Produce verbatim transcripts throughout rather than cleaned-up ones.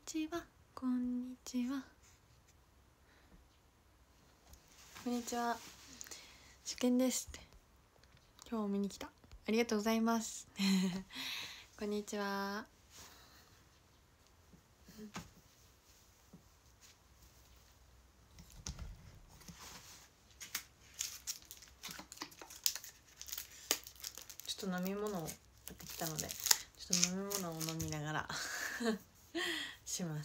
ちはこんにちはこんにちは、受験ですって今日も見に来た、ありがとうございますこんにちは。ちょっと飲み物を買ってきたので、ちょっと飲み物を飲みながらします。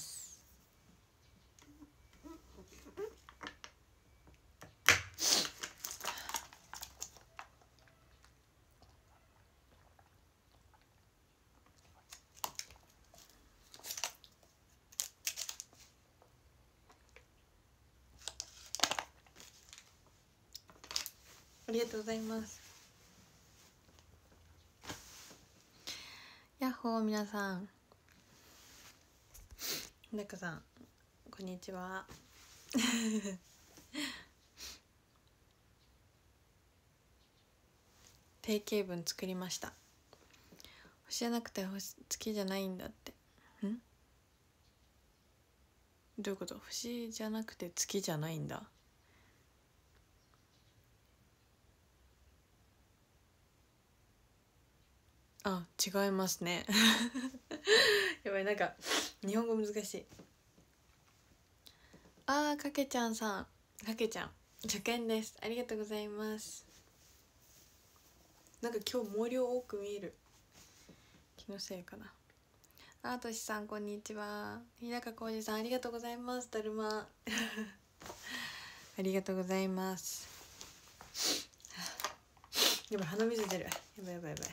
ありがとうございます。やっほー、皆さん、なかさんこんにちは定型文作りました。星じゃなくて星月じゃないんだって。んどういうこと？星じゃなくて月じゃないんだ。あ、違いますねやばい、なんか日本語難しい。あー、かけちゃんさん、かけちゃん受験です、ありがとうございます。なんか今日毛量多く見える、気のせいかな。あーとしさんこんにちは。日高浩二さんありがとうございます。だるまありがとうございます。やばい、鼻水出る、やばいやばいやばい。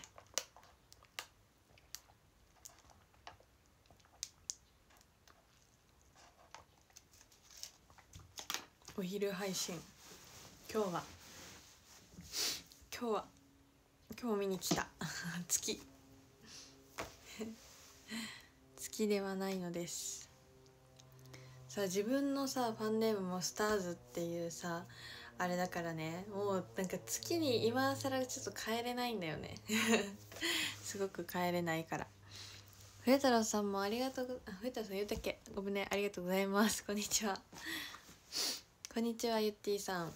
お昼配信、今日は今日は今日見に来た月月ではないのです。さあ、自分のさファンネームもスターズっていうさあれだからね、もうなんか月に今更ちょっと帰れないんだよねすごく帰れないから。冬太郎さんもありがとう。あ、冬太郎さん言うたっけ、ごめんね、ありがとうございます。こんにちはこんにちは、ゆってぃさん。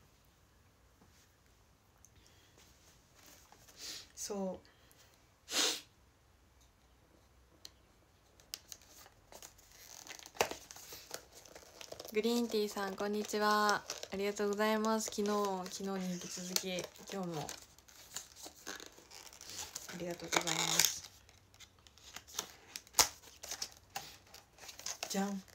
そうグリーンティーさんこんにちは、ありがとうございます。昨日昨日に引き続き今日もありがとうございます。じゃん、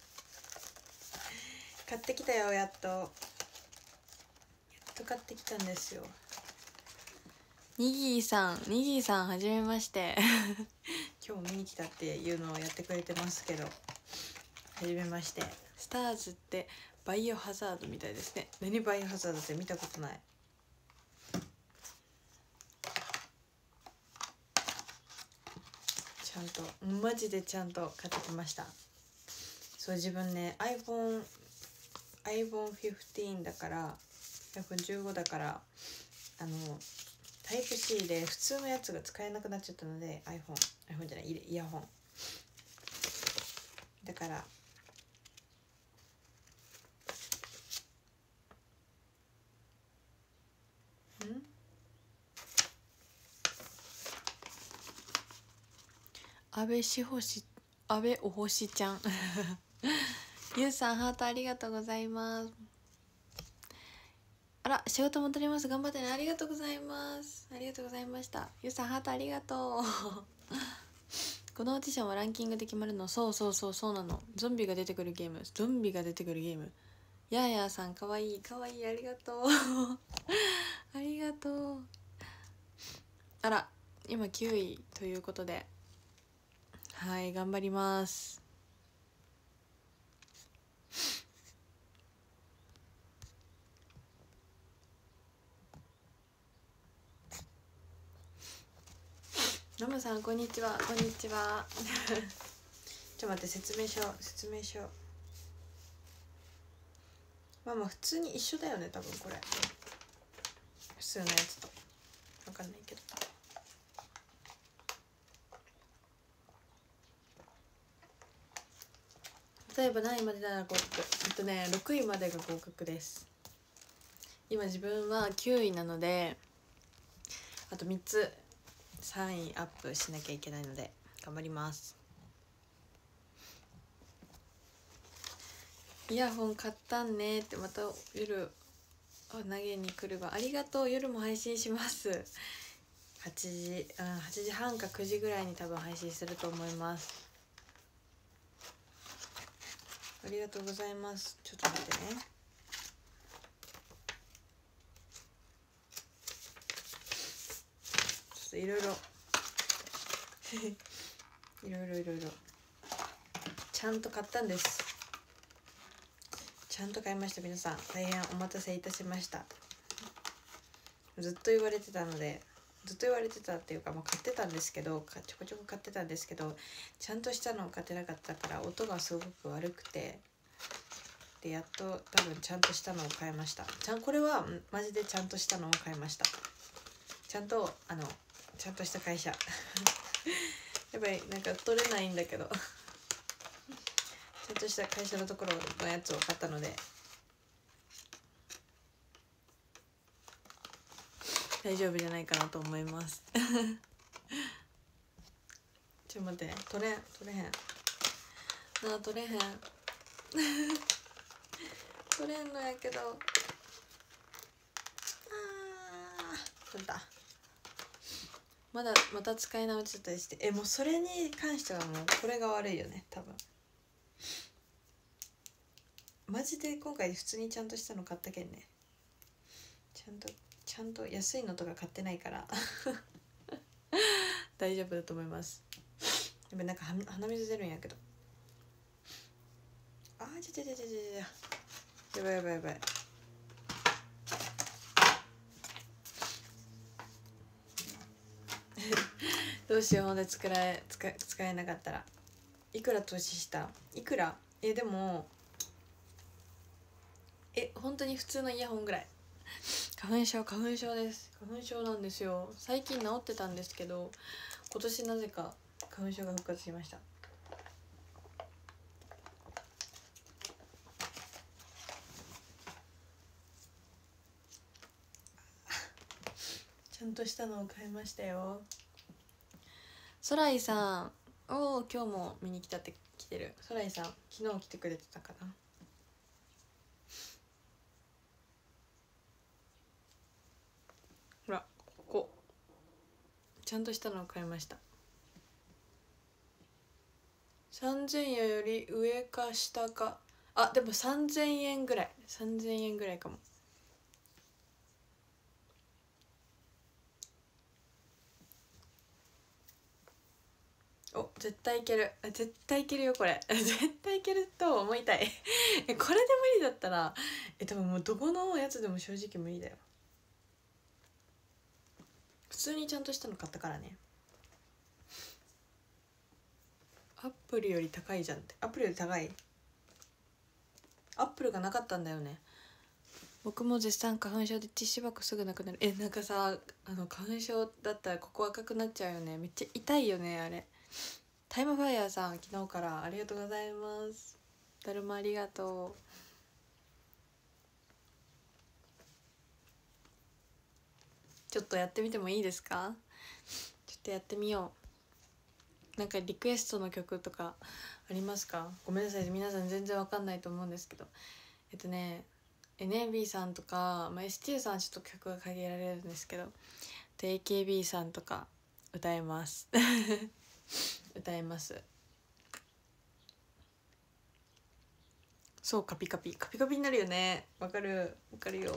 買ってきたよ、やっとやっと買ってきたんですよ。にぎーさん、にぎーさんはじめまして今日見に来たっていうのをやってくれてますけど、はじめまして。スターズってバイオハザードみたいですね。何バイオハザードって見たことない。ちゃんとマジでちゃんと買ってきました。そう、自分ね iPhone アイフォンフィフティーン だから アイフォンじゅうご だから、あのタイプ C で普通のやつが使えなくなっちゃったので iPhone iPhone じゃない、イヤホンだから。ん安倍しほし安倍お星ちゃんゆうさんハートありがとうございます。あら、仕事戻ります、頑張ってね、ありがとうございます。ありがとうございました。ゆうさんハートありがとうこのオーディションはランキングで決まるの。そうそうそうそうなの。ゾンビが出てくるゲーム、ゾンビが出てくるゲーム。やーやーさんかわいいかわいい、ありがとうありがとう。あら、今きゅういということで、はい頑張ります。ノムさんこんにちは、こんにちはちょっと待って、説明書説明書まあまあ普通に一緒だよね多分これ、普通のやつと。分かんないけど、 例えば何位までなら合格、えっとねろくいまでが合格です。今自分はきゅういなのであとみっつさんいアップしなきゃいけないので頑張ります。イヤホン買ったんねってまた夜投げに来るわ。ありがとう。夜も配信します。はちじ、うん、はちじはんかくじぐらいに多分配信すると思います。ありがとうございます。ちょっと待ってね。ちょっといろいろいろいろいろいろちゃんと買ったんです。ちゃんと買いました。皆さん大変お待たせいたしました。ずっと言われてたのでずっと言われてたっていうか、まあ、買ってたんですけどちょこちょこ買ってたんですけどちゃんとしたのを買ってなかったから音がすごく悪くて、でやっと多分ちゃんとしたのを買いました。ちゃんこれはマジでちゃんとしたのを買いました。ちゃんとあのちゃんとした会社やっぱりなんか取れないんだけどちゃんとした会社のところのやつを買ったので大丈夫じゃないかなと思いますちょっと待ってね、取れん取れへんなあ、取れへん取れんのやけど、あー取れた。まだまた使い直しちゃったりして、えもうそれに関してはもうこれが悪いよね多分。マジで今回普通にちゃんとしたの買ったけんね。ちゃんとちゃんと安いのとか買ってないから大丈夫だと思います。やっぱなんか鼻水出るんやけど、あーちゃちゃちゃちゃちゃやばいやばいやばいどうしよう。ほんで使え使使えなかったら。いくら投資した？いくら？えでもえ本当に普通のイヤホンぐらい。花粉症花粉症です。花粉症なんですよ。最近治ってたんですけど今年なぜか花粉症が復活しました。ちゃんとしたのを買いましたよ。ソライさん、おお今日も見に来たって来てる。ソライさん昨日来てくれてたかな。ほらここちゃんとしたのを買いました。さんぜんえんより上か下か、あでもさんぜんえんぐらい、さんぜんえんぐらいかも。お絶対いける、絶対いけるよこれ絶対いけると思いたいえこれで無理だったらえ多分もうどこのやつでも正直無理だよ。普通にちゃんとしたの買ったからね。アップルより高いじゃんって。アップルより高い。アップルがなかったんだよね。僕も絶賛花粉症でティッシュ箱すぐなくなる。えなんかさあの花粉症だったらここ赤くなっちゃうよね。めっちゃ痛いよねあれ。タイムファイヤーさん昨日からありがとうございます。だるまありがとう。ちょっとやってみてもいいですか？ちょっとやってみよう。なんかリクエストの曲とかありますか？ごめんなさい皆さん全然わかんないと思うんですけど、えっとね エヌエービー さんとか、まあ、エスティー さんはちょっと曲が限られるんですけど エーケービー さんとか歌えます歌えます。そうカピカピカピカピになるよね。わかるわかるよ。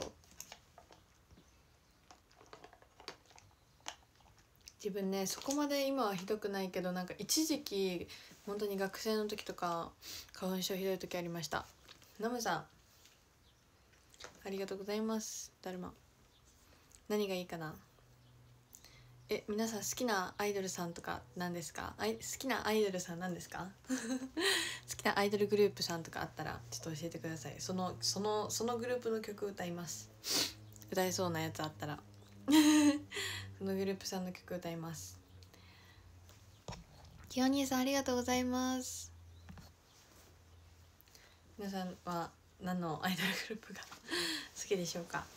自分ねそこまで今はひどくないけど、なんか一時期本当に学生の時とか花粉症ひどい時ありました。ナムさんありがとうございます。だるま何がいいかな。え皆さん好きなアイドルさんとか何ですか？あい好きなアイドルさん何ですか好きなアイドルグループさんとかあったらちょっと教えてください。そのそのそのグループの曲歌います。歌えそうなやつあったらそのグループさんの曲歌います。きよにーさんありがとうございます。 皆さんは何のアイドルグループが好きでしょうか。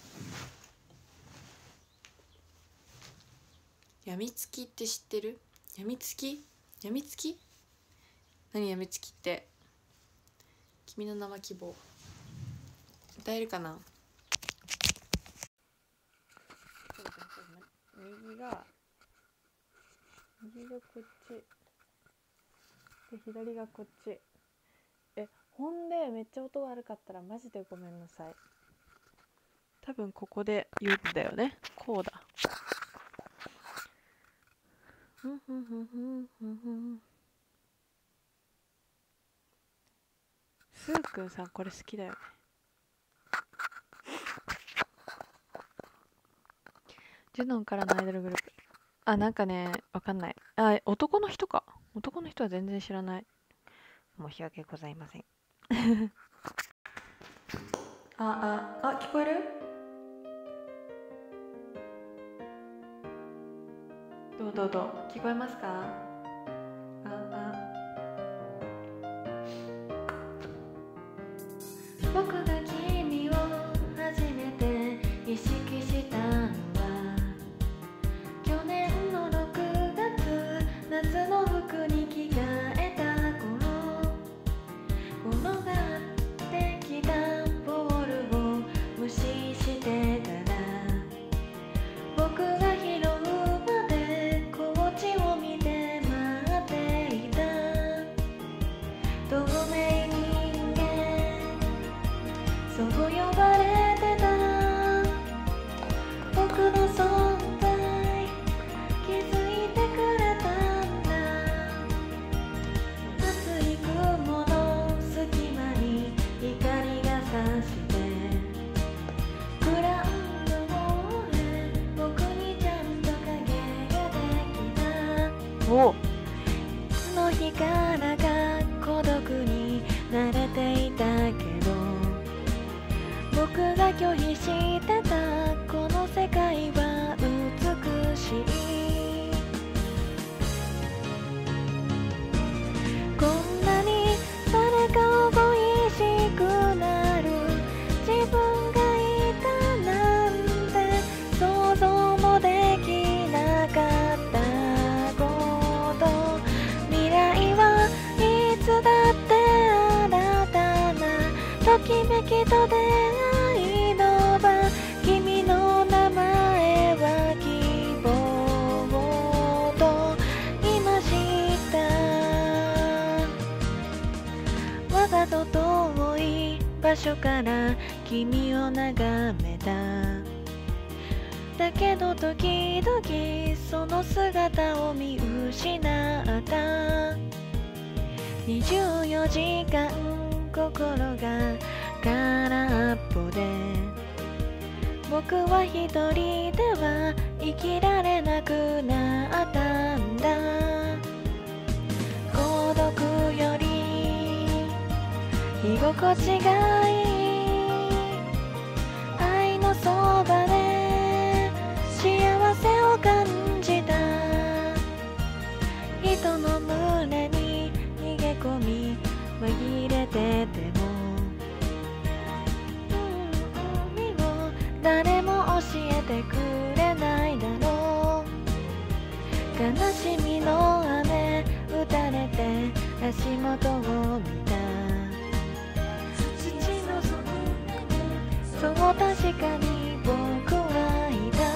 やみつきって知ってる？やみつき？やみつき？何やみつきって。君の名は希望。歌えるかな？右が右がこっちで左がこっち。え、ほんでめっちゃ音悪かったらマジでごめんなさい。多分ここで言うんだよね。こうだ。ふんふんふんふんふんふん。スーくんさんこれ好きだよね。ジュノンからのアイドルグループ。あ、なんかね、わかんない。あ、男の人か。男の人は全然知らない。申し訳ございません。あ、あ、あ、聞こえる？どうどうどう、聞こえますか？あ、あ。僕が君を初めて意識したのは去年のろくがつ、夏の服に着替えた頃、転がってきたボールを無視してたら、僕が拾うまでこっちを見て待っていた透明人間、そう呼ばれてた僕の存在気づいてくれたんだ。厚い雲の隙間に光が差してグラウンドの上、僕にちゃんと影ができた。おいつの日からか孤独に慣れていたけど、僕が拒否してたこの世界は美しい。こんなに誰かを恋しくなる自分がいたなんて想像もできなかったこと。未来はいつだって新たなときめきと出会いの場。君の名前は希望と今知った。我がと遠い場所から君を眺めた。だけど時々その姿を見失った。にじゅうよじかん心が空っぽで、僕は一人では生きられなくなったんだ。孤独より居心地がいい愛のそばで幸せを感じた。人の群れに逃げ込み紛れてても海を誰も教えてくれないだろう。悲しみの雨打たれて足元を見た。土の底にそう確かに僕はいた。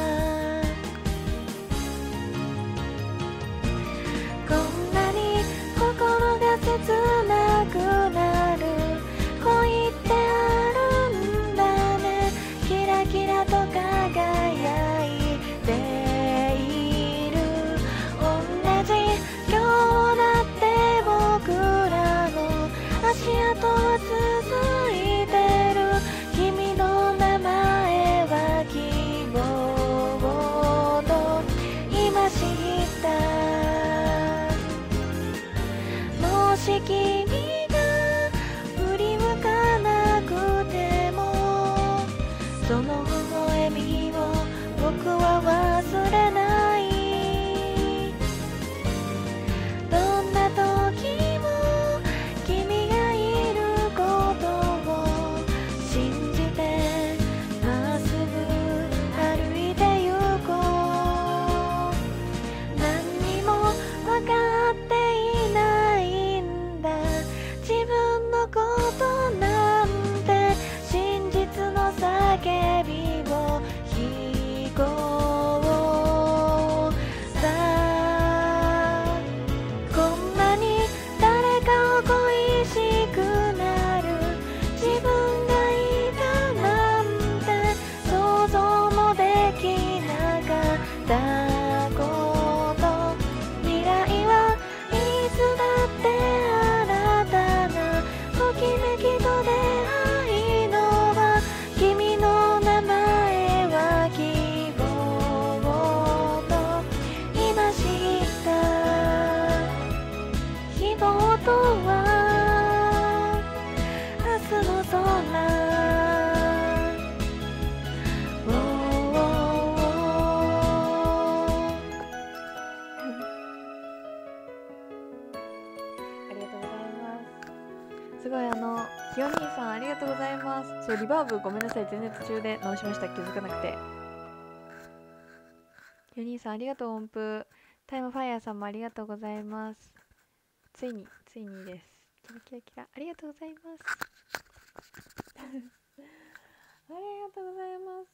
こんなに心が切なくなる恋ってあるんだね。キラキラと輝いている。同じ今日だって僕らの足跡は続いてる。君の名前は希望と今知った。もし君が振り向かなくてもその微笑みを僕は忘れない。どんな時も君がいることすごい、あのひよ兄さんありがとうございます。そう、リバーブごめんなさい、全然途中で直しました、気づかなくて。ひよ兄さんありがとう。音符タイムファイヤーさんもありがとうございます。ついについにです。キラキラキラ、ありがとうございますありがとうございます。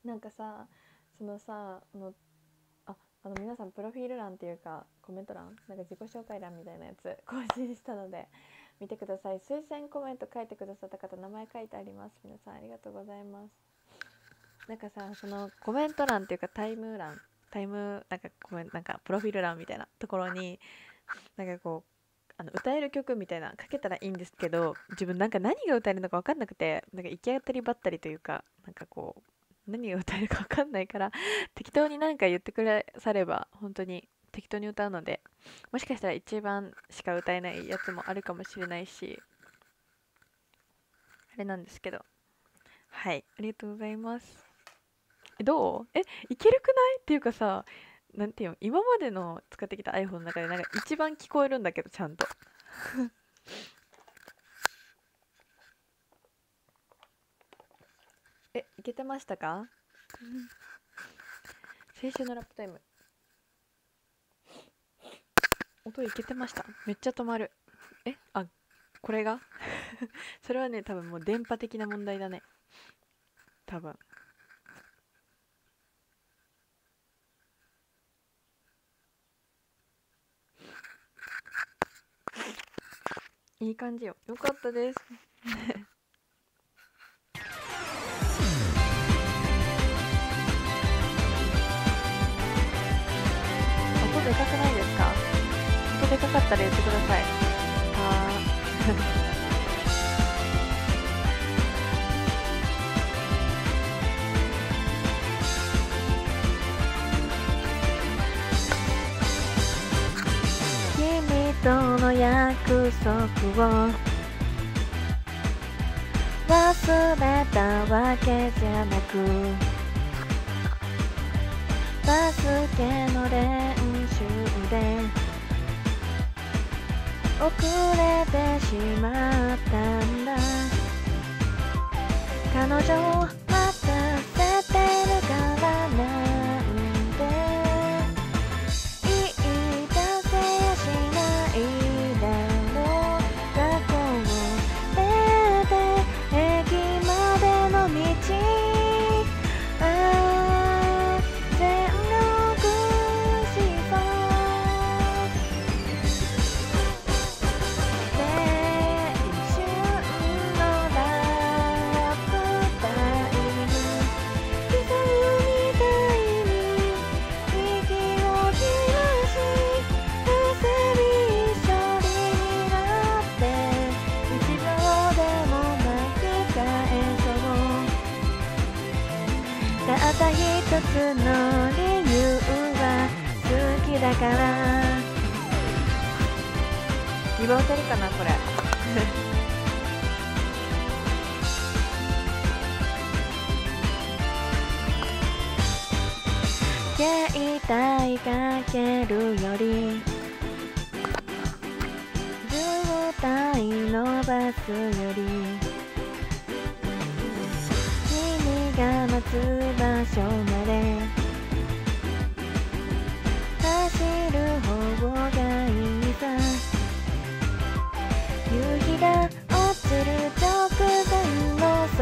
なんかさ、そのさ、あのああの皆さんプロフィール欄っていうかコメント欄、なんか自己紹介欄みたいなやつ更新したので見てください。推薦コメント書いてくださった方、名前書いてあります。皆さんありがとうございます。なんかさ、そのコメント欄っていうかタイム欄、タイムなんかコメントなんかプロフィール欄みたいなところに、なんかこうあの歌える曲みたいな書けたらいいんですけど、自分なんか何が歌えるのか分かんなくて、なんか行き当たりばったりというか、なんかこう何が歌えるか分かんないから適当に何か言ってくだされば本当に適当に歌うので、もしかしたら一番しか歌えないやつもあるかもしれないし、あれなんですけど、はい、ありがとうございます。えどうえいけるくないっていうかさ、なんていうの、今までの使ってきた iPhone の中でなんか一番聞こえるんだけど、ちゃんとえいけてましたか青春のラップタイム、音いけてました。めっちゃ止まる。えあこれがそれはね、多分もう電波的な問題だね、多分。いい感じよ。よかったです音でかくないですか？音でかかったら言ってください。あー君との約束を忘れたわけじゃなく、バスケの練習で遅れてしまったんだ。彼女を待たせてるからなんて言い出せやしないだろう。学校を出て駅までの道、ああ全力疾走青春のラップタイム、刻むみたいに息を切らし、汗びっしょりになって一秒でも巻き返そう。たった一つの理由は好きだから。リバーサルかなこれ携帯かけるより渋滞のバスより君が待つ場所まで走る方がいいさ。夕日が落ちる直前の空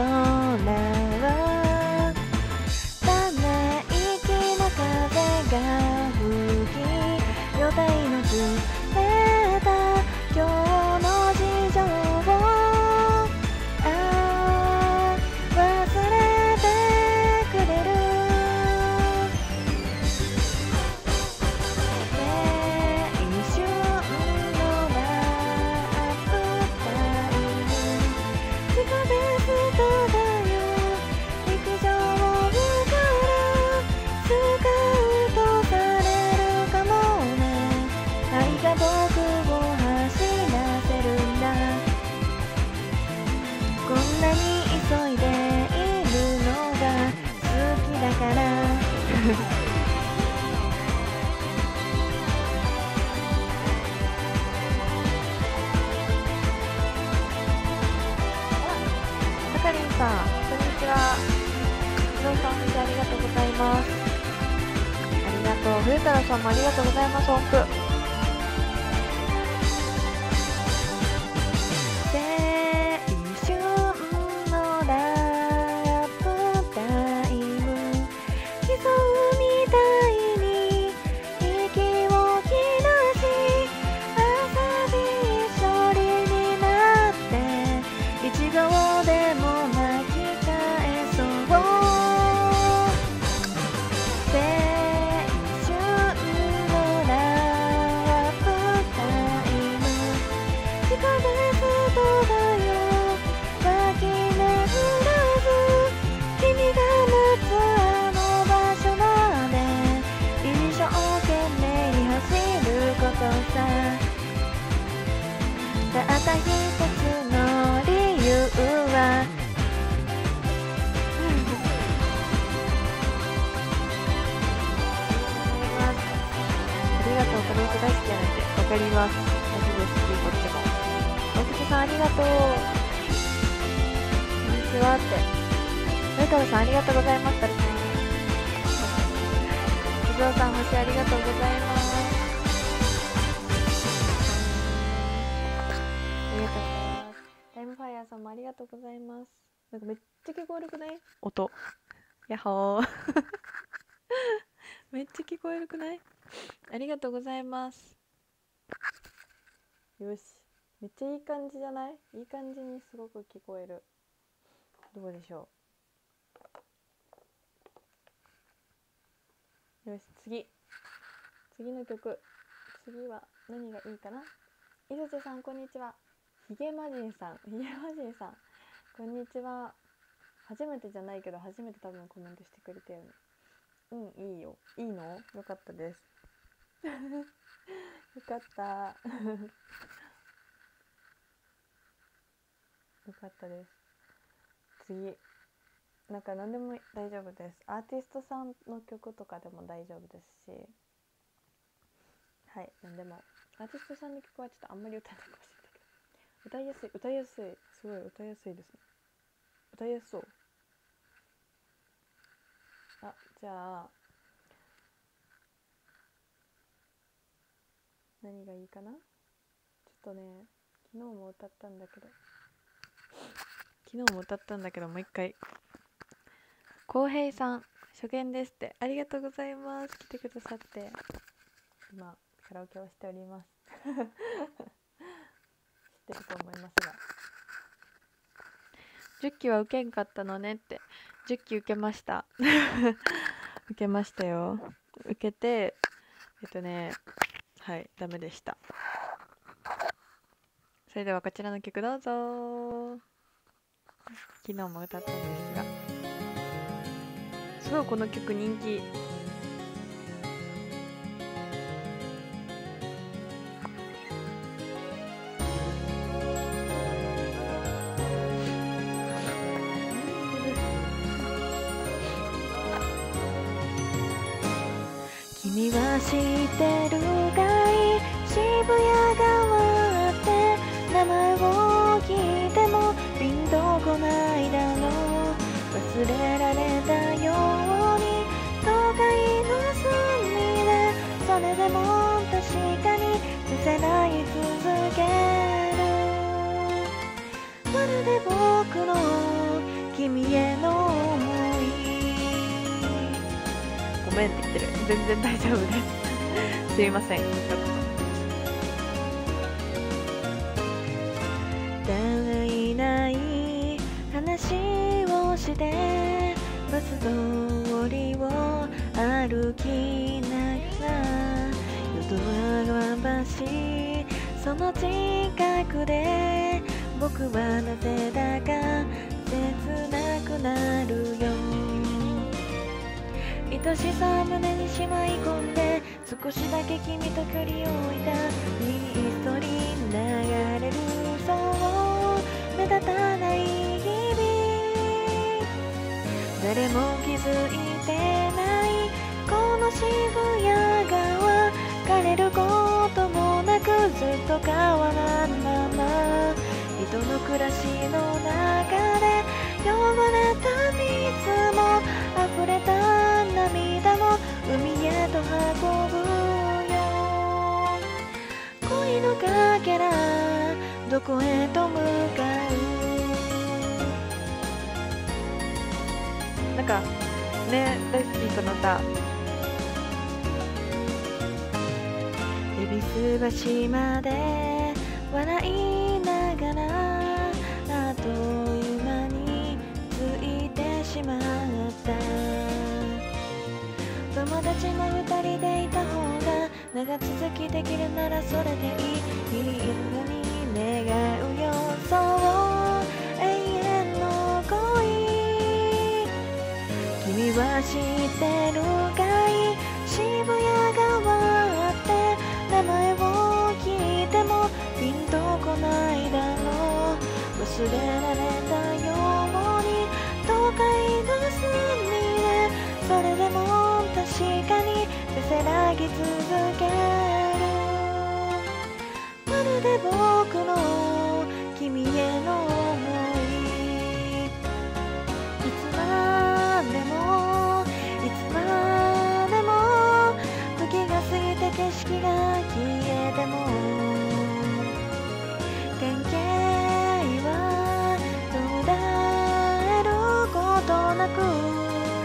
はため息の風が吹き、予定のずれた今日の事情をああ忘れてくれる。青とうございます。ありがとう。冬太郎さんもありがとうございます。音符たった一つの理由はありがとう。これ大好きなんでわかります。マジです。こっちも大竹さんありがとう。こんにちはって上太郎さんありがとうございます。たるさん静雄さん星ありがとうございます。タイムファイヤーさんもありがとうございます。なんかめっちゃ聞こえるくない？音。やっほー。めっちゃ聞こえるくない？ありがとうございます。よし。めっちゃいい感じじゃない？いい感じにすごく聞こえる。どうでしょう？よし、次。次の曲。次は何がいいかな？いずちさん、こんにちは。ひげまじんさん、ひげまじんさん、こんにちは。初めてじゃないけど、初めて多分コメントしてくれたよね。うん、いいよ。いいの？よかったです。よかった。よかったです。次。なんか何でも大丈夫です。アーティストさんの曲とかでも大丈夫ですし。はい、何でも。アーティストさんの曲はちょっとあんまり歌えないかもしれない。歌いやすい、歌いやすい、すごい歌いやすいですね。歌いやすそう。あ、じゃあ何がいいかな。ちょっとね、昨日も歌ったんだけど昨日も歌ったんだけどもう一回。こうへいさん、初見ですって。ありがとうございます。来てくださって。今カラオケをしております。知ってると思いますが、じゅっきは受けんかったのねって。じゅっき受けました。受けましたよ。受けて、えっとね、はい、ダメでした。それではこちらの曲どうぞ。昨日も歌ったんですが、すごいこの曲人気。君は知ってるかい？渋谷川って名前を聞いてもピンとこないだろう。忘れられたように都会の隅で、それでも確かに見せらい続ける。まるで僕の君への想い。ごめんって言ってる。全然大丈夫です。すいません。大ない話をしてバス通りを歩きながら、淀川橋その近くで僕はなぜだか切なくなるよ。愛しさ胸にしまい込んで、少しだけ君と距離を置いたひっそり流れる、そう目立たない日々。誰も気づいてないこの渋谷川、枯れることもなくずっと変わらぬまま、人の暮らしの中で汚れた水も溢れた涙も海へと運ぶよ。恋のかけらどこへと向かう。なんかね、大好きこの歌。恵比寿橋まで笑いながらあっという間に着いてしまった。友達も二人でいた方が長続きできるならそれでいい。いいように願うよ。そう永遠の恋。君は知ってるかい。渋谷川って名前を聞いてもピンとこないだろう。忘れられたように都会の隅でそれでも確かにせせらぎ続ける。まるで僕の君への想い。いつまでもいつまでも時が過ぎて景色が消えても関係は途絶えることなく。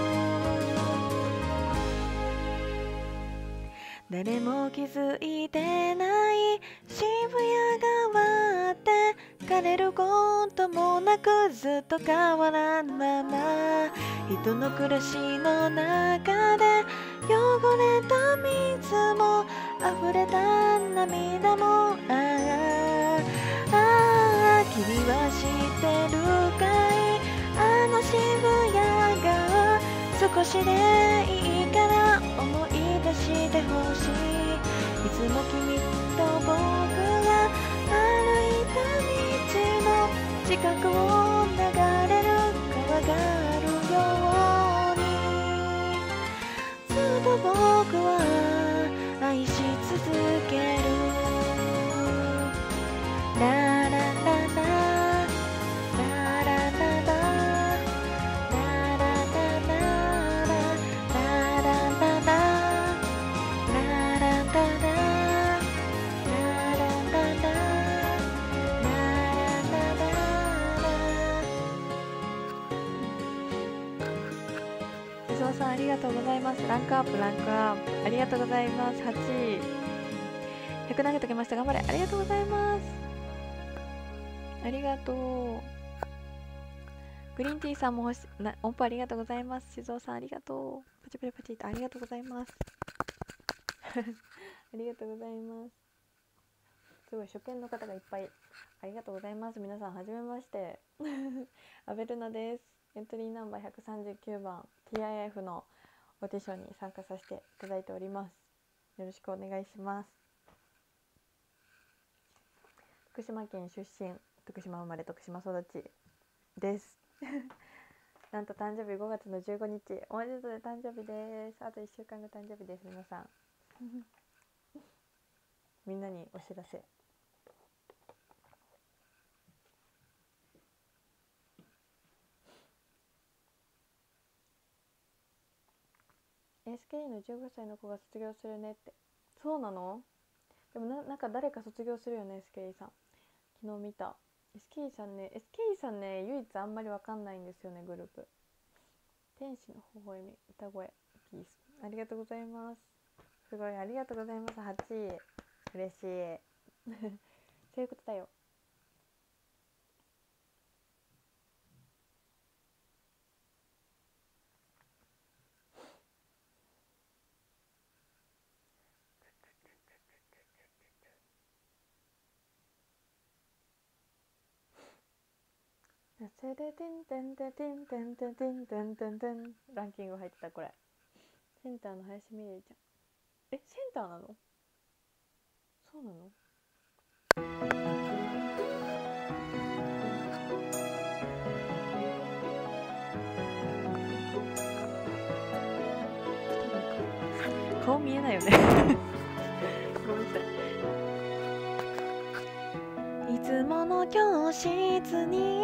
誰も気づいてない渋谷川って枯れることもなくずっと変わらぬまま人の暮らしの中で汚れた水も溢れた涙もああああ君は知ってるかい。あの渋谷が少しでいいから思い出してほしい。いつも君と僕が歩いた道の近くを流れる川があるようにずっと僕は愛し続ける。ララララララララさんありがとうございます。ランクアップランクアップありがとうございます。はちいひゃく投げときました。頑張れ。ありがとうございます。ありがとう。グリーンティーさんも欲しな音符ありがとうございます。静雄さんありがとう。パチパチパチってありがとうございますありがとうございます。すごい初見の方がいっぱいありがとうございます。皆さんはじめましてアベルナです。エントリーナンバーひゃくさんじゅうきゅうばん ティーアイエフ のオーディションに参加させていただいております。よろしくお願いします。福島県出身、徳島生まれ徳島育ちですなんと誕生日ごがつのじゅうごにち、おめでとうで誕生日です。あといっしゅうかんご誕生日です。皆さんみんなにお知らせ。エスケーイー のじゅうごさいの子が卒業するねって。そうなの？でも な, なんか誰か卒業するよね エスケーイー さん。昨日見た。 エスケーイー さんね エスケーイー さんね唯一あんまりわかんないんですよね。グループ天使の微笑み歌声ピースありがとうございます。すごいありがとうございます。はちい嬉しいそういうことだよ。それでテンテンテンテンテンテンテンテンテンテンランキング入ってた。これセンターの林美玲ちゃん。えセンターなの？そうなの？顔見えないよねごめんなさい。いつもの教室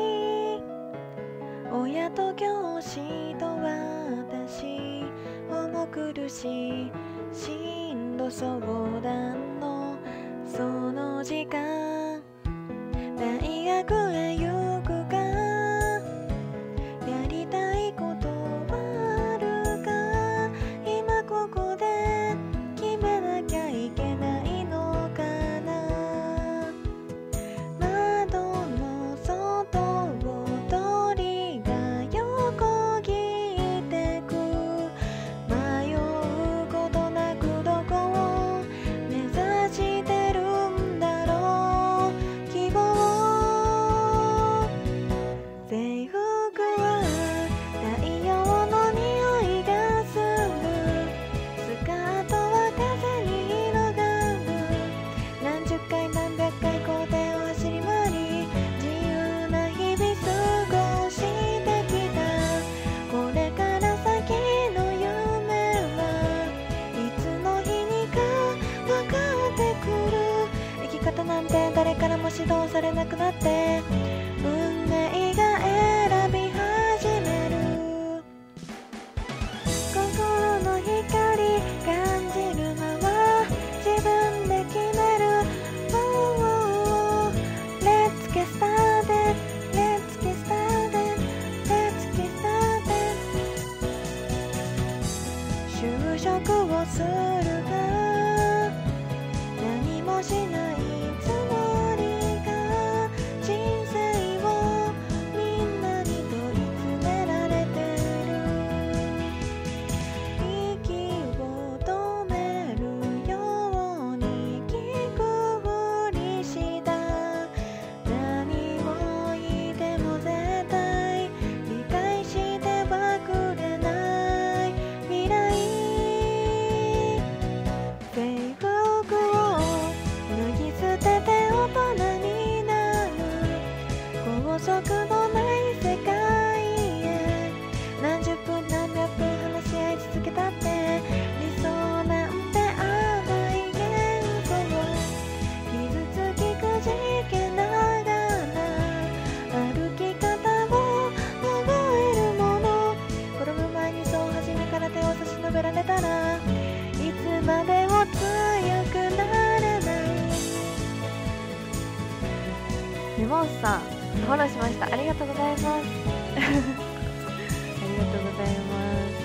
に親と教師と私思も苦しい進路相談のその時間、大学へ行くかやりたいことはあるか、今ここで決めなきゃいけないのかな。窓の外を鳥が横切ってく、迷うことなくどこを目指してるんだろう。希望制服は太陽の匂いがする、スカートは風に広がる、何十回何百回校庭を走り回り自由な日々過ごしてきた。これから先の夢はいつの日にか分かってくる。生き方なんて誰からも指導されなくなって運命が選び始める。心の光感じるまま自分で決める。 Oh, oh, oh. Let's get started, let's get started, let's get started. 就職をするか何もしないつもりか、人生をみんなに問い詰められてる。息を止めるように聞くふりした。何を言っても絶対理解してはくれない未来。制服を脱ぎ捨てて大人になる、高速のない世界へ何十分何百分話し合い続けたって理想なんて甘い幻想、傷つきくじけながら歩き方を覚えるもの、転ぶ前にそう初めから手を差し伸べられたらいつまでも強くなれない。レモンさんフォローしました。ありがとうございますありがとうございます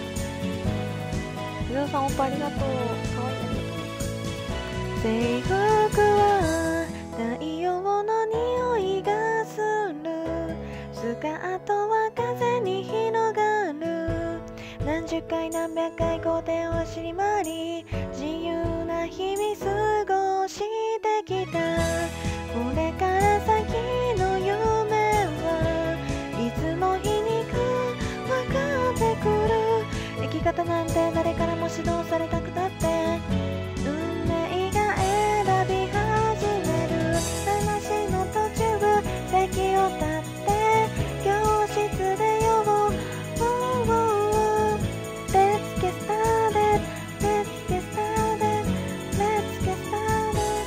。ひろさんおっぱいありがとう。かわいい、ありがとう。制服は太陽の匂いがする、スカートは風に広がる、何十回何百回校庭を走り回り自由な日々過ごしてきた。これから先の夢はいつの日にか分かってくる。生き方なんて誰からも指導されたくたって運命が選び始める。話の途中席を立って教室で呼ぼう。 Oh, oh, oh. Let's get started, let's get started, let's get started,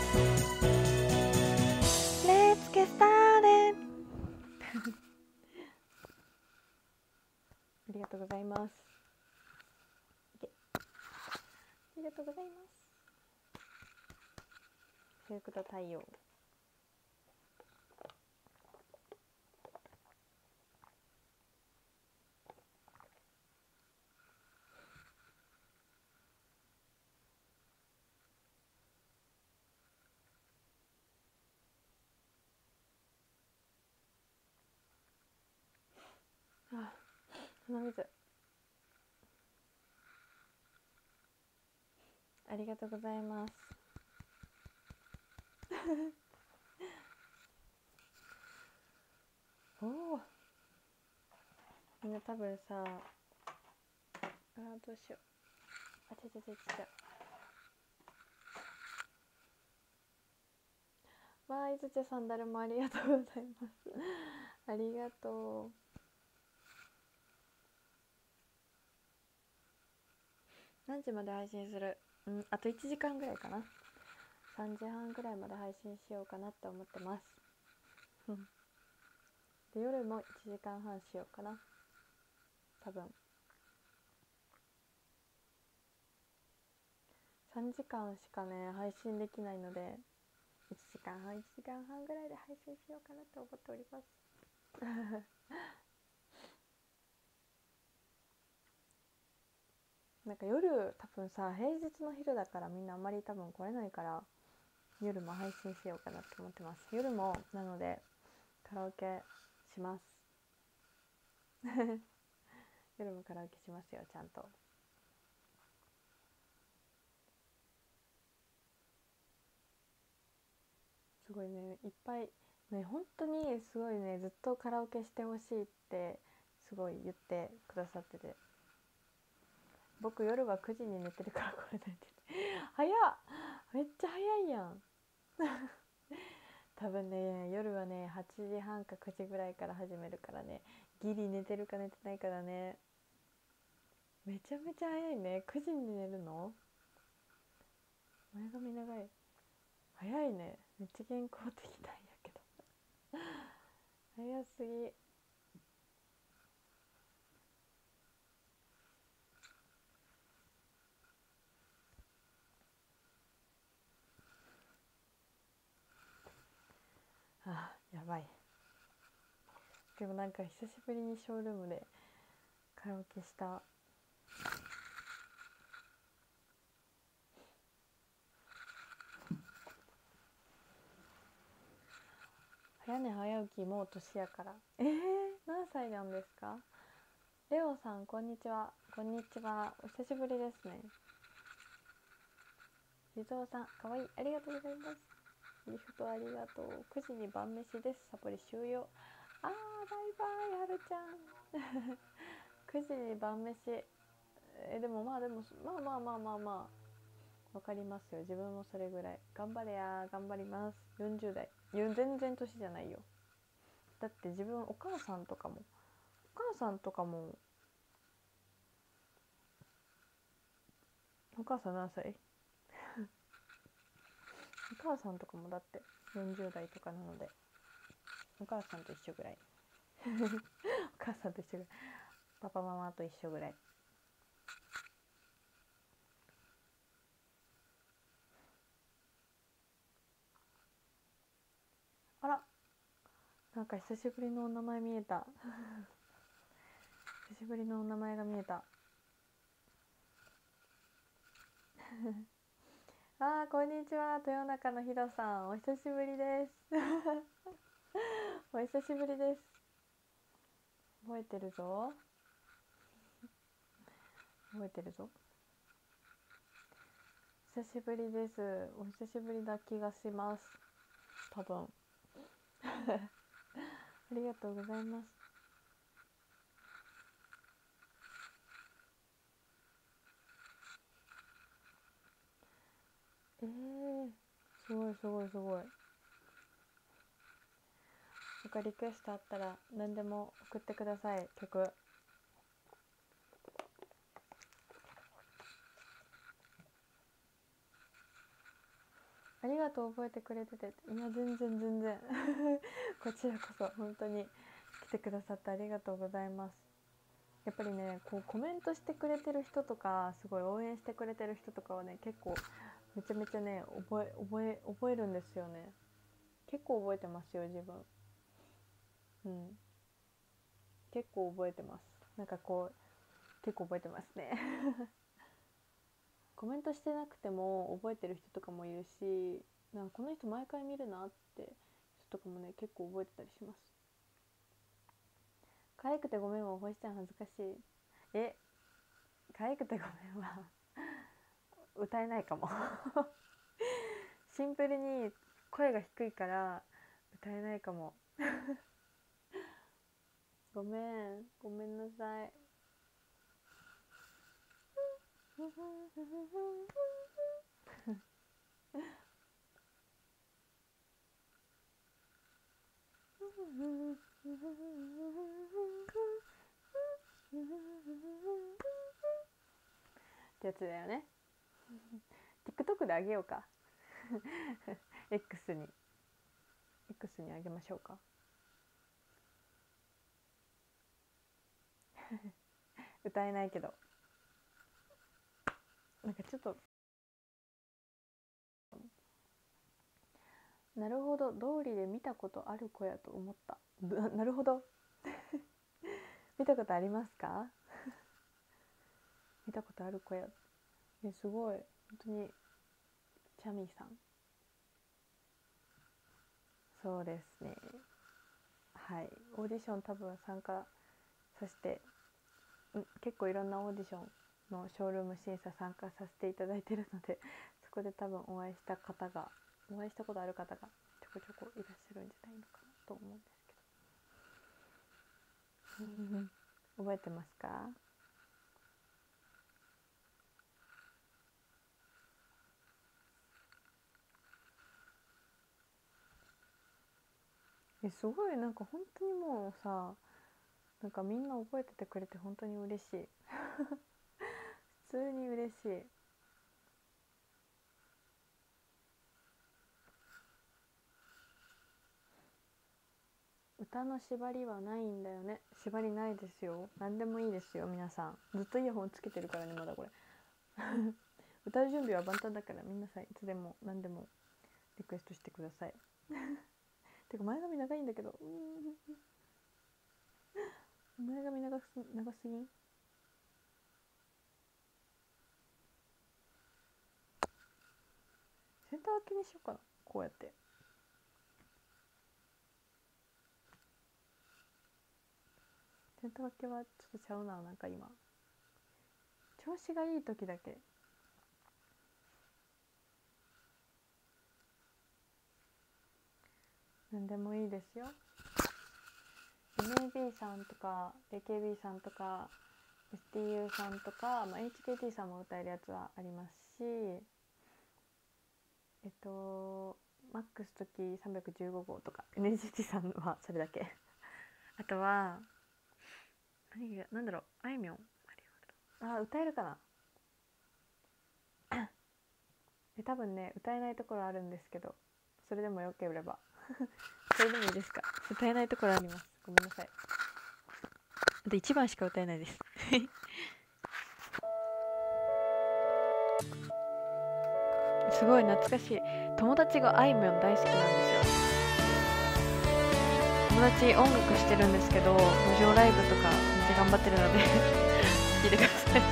let's get started ありがとうございます。ありがとうございます。制服と太陽。あ、鼻水。ありがとうございますおお、みんな多分さ、あーどうしよう、あちゃちゃちゃちゃわーいずちゃサンダルもありがとうございますありがとう。何時まで配信する？うん、あといちじかんぐらいかな。さんじはんぐらいまで配信しようかなって思ってますで夜もいちじかんはんしようかな多分。 さんじかんしかね配信できないので、いちじかんはんいちじかんはんぐらいで配信しようかなと思っておりますなんか夜多分さ、平日の昼だからみんなあんまり多分来れないから、夜も配信しようかなと思ってます。夜もなのでカラオケします夜もカラオケしますよ、ちゃんと。すごいね、いっぱいね、本当にすごいね、ずっとカラオケしてほしいってすごい言ってくださってて、僕夜はくじに寝てるからこれないって早っ、めっちゃ早いやん多分ね、夜はねはちじはんかくじぐらいから始めるからね、ギリ寝てるか寝てないからね。めちゃめちゃ早いね、くじに寝るの。前髪長い、早いね、めっちゃ健康的なんやけど早すぎ。あ、やばい。でもなんか久しぶりにショールームでカラオケした。早寝早起きもう年やから。えー、何歳なんですか。レオさんこんにちは。こんにちは、お久しぶりですね。地蔵さんかわいい、ありがとうございます。ギフトありがとう。くじに晩飯です。サポリ終了。あー、バイバイはるちゃんくじに晩飯。えでもまあでもまあまあまあまあまあわかりますよ。自分もそれぐらい頑張れや、頑張ります。よんじゅう代、全然年じゃないよ。だって自分お母さんとかもお母さんとかもお母さん何歳お母さんとかもだってよんじゅう代とかなので、お母さんと一緒ぐらいお母さんと一緒ぐらい、パパママと一緒ぐらい。あら、なんか久しぶりのお名前見えた久しぶりのお名前が見えたあー、こんにちは、豊中のひろさん、お久しぶりですお久しぶりです。覚えてるぞ覚えてるぞ久しぶりです。お久しぶりな気がします、多分ありがとうございます。えー、すごいすごいすごい。なんかリクエストあったら何でも送ってください、曲。ありがとう、覚えてくれてて。いや全然全然こちらこそ本当に来てくださってありがとうございます。やっぱりね、こうコメントしてくれてる人とか、すごい応援してくれてる人とかはね、結構めちゃめちゃね、覚え覚え覚えるんですよね。結構覚えてますよ、自分。うん、結構覚えてます。なんかこう結構覚えてますねコメントしてなくても覚えてる人とかもいるし、なんかこの人毎回見るなって人とかもね、結構覚えてたりします。可愛くてごめんは星ちゃん恥ずかしい。え、可愛くてごめんは歌えないかもシンプルに声が低いから歌えないかもごめんごめんなさいってやつだよねTikTok であげようかX に X にあげましょうか歌えないけど、なんかちょっとなるほど、通りで見たことある子やと思った。な, なるほど見たことありますか見たことある子や。えすごい、本当にチャミさん。そうですね、はい。オーディション多分参加させて、結構いろんなオーディションのショールーム審査参加させていただいてるので、そこで多分お会いした方がお会いしたことある方がちょこちょこいらっしゃるんじゃないのかなと思うんですけど覚えてますか？えすごい、なんか本当にもうさ、なんかみんな覚えててくれて本当に嬉しい普通に嬉しい。歌の縛りはないんだよね。縛りないですよ。何でもいいですよ皆さん。ずっとイヤホンつけてるからね、まだこれ歌う準備は万端だから、皆さんいつでも何でもリクエストしてくださいてか前髪長いんだけど、前髪長す長すぎん？センター分けにしようかな、こうやって。センター分けはちょっとちゃうな、なんか今調子がいい時だけ。何でもいいですよ。 エムエービー さんとか エーケービー さんとか エスティーユー さんとか、まあ、エイチケーティー さんも歌えるやつはありますし、えっとマックス時さんびゃくじゅうごごうとか エヌジーティー さんはそれだけあとは何がなんだろう、あいみょん、あ歌えるかなで多分ね歌えないところあるんですけど、それでもよければそれでもいいですか？歌えないところあります、ごめんなさい。あといちばんしか歌えないですすごい懐かしい。友達があいみょん大好きなんですよ。友達音楽してるんですけど、路上ライブとかめっちゃ頑張ってるので聞いてくださいなんか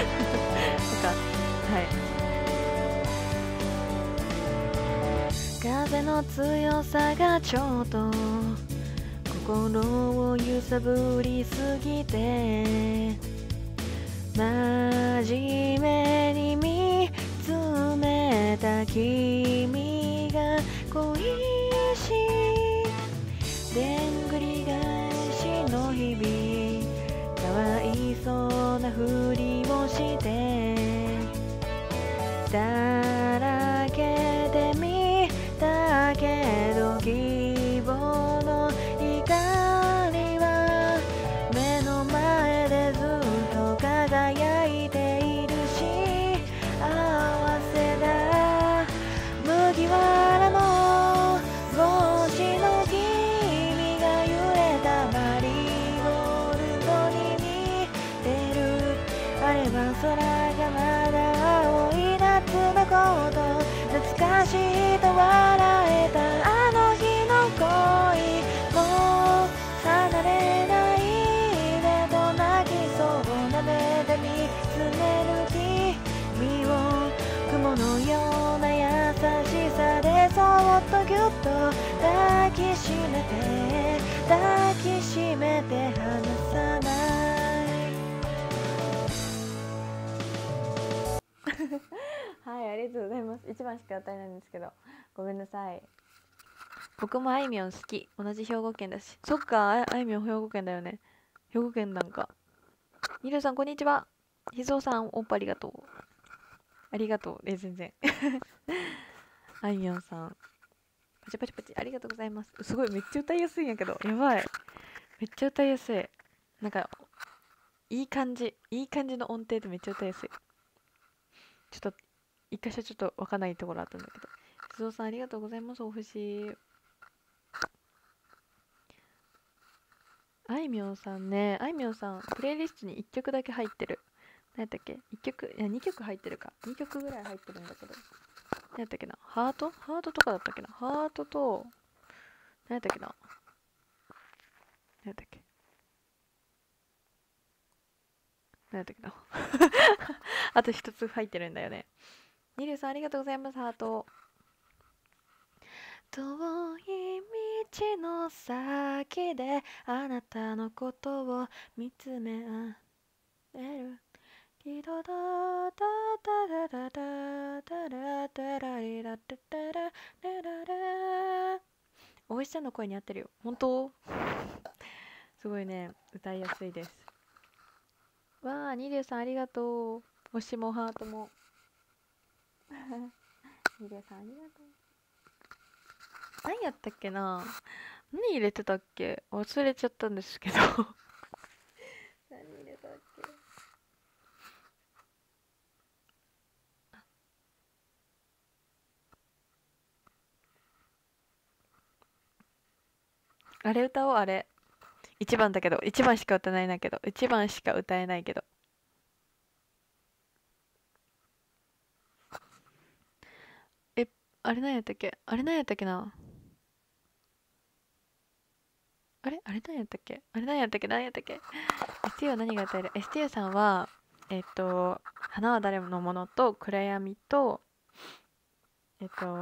はい。風の強さがちょっと心を揺さぶりすぎて、真面目に見つめた君が恋しいでんぐり返しの日々、かわいそうなふりをしてだらけてみたけど、希望の光は目の前でずっと輝いているし、合わせだ麦わらの帽子の君が揺れたマリーゴールドに似てる。あれば空がまだ青い夏のこと、懐かしいと笑えたあの日の恋、もう離れないでと泣きそうな目で見つめる君を、雲のような優しさでそっとぎゅっと抱きしめて抱きしめて離さないはい、ありがとうございます。いちばんしか歌えないんですけどごめんなさい。僕もあいみょん好き、同じ兵庫県だし。そっか、あいみょん兵庫県だよね。兵庫県なんか。ニルさんこんにちは。ひぞうさんおっぱありがとう。ありがとう。え全然あいみょんさんパチパチパチありがとうございます。すごいめっちゃ歌いやすいんやけど、やばい、めっちゃ歌いやすい。なんかいい感じ、いい感じの音程でめっちゃ歌いやすい。ちょっと一箇所ちょっとわかんないところあったんだけど、ひぞうさんありがとうございます。お星あいみょんさんね、あいみょんさんプレイリストにいっきょくだけ入ってる。何やったっけ、いっきょくいやにきょく入ってるか、にきょくぐらい入ってるんだけど、 何やったっけな、ハートハートとかだったっけな、ハートと何やったっけな、何やったっけ何やったっけなあと一つ入ってるんだよね。ニルさんありがとうございます。ハート。遠い道の先であなたのことを見つめ合える。リドダダダダダダダダラリラダダララララ。おいしさんの声に合ってるよ。本当すごいね、歌いやすいです。わあ、ニリュウさんありがとう。推しもハートもニリュウさんありがとう。何やったっけな、何入れてたっけ、忘れちゃったんですけど何入れたっけ。あれ歌おう、あれ一番だけど、一番しか歌えないんだけど、一番しか歌えないけど、え、あれ何やったっけ、あれ何やったっけな、あれあれ何やったっけ、あれ何やったっけ、何やったっけ。 エスティー は何が歌える。 エスティー さんはえっと花は誰のものと暗闇とえっと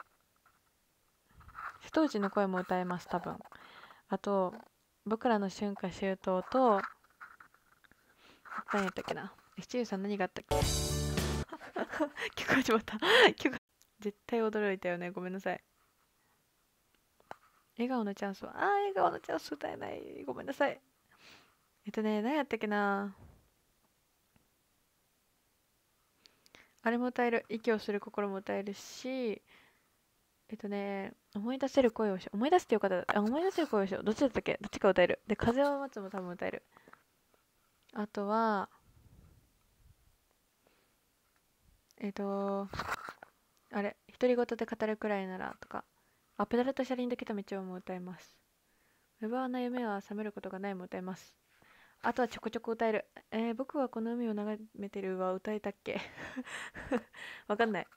瀬戸内の声も歌えます多分。あと僕らの春夏秋冬と何やったっけな。 エスティー さん何があったっけ曲始まった曲絶対驚いたよね、ごめんなさい。笑顔のチャンスは、あー笑顔のチャンス歌えない、ごめんなさい。えっとね何やったっけな、あれも歌える、息をする心も歌えるし、えっとね思い出せる声をしよう、思い出すってよかった、あ思い出せる声をしよう、どっちだったっけ、どっちか歌える。で風を待つも多分歌える。あとはえっとあれ独り言で語るくらいならとか、あペダルと車輪で来た道をも歌えます。無謀な夢は覚めることがないも歌えます。あとはちょこちょこ歌える。えー、僕はこの海を眺めてるは歌えたっけわかんない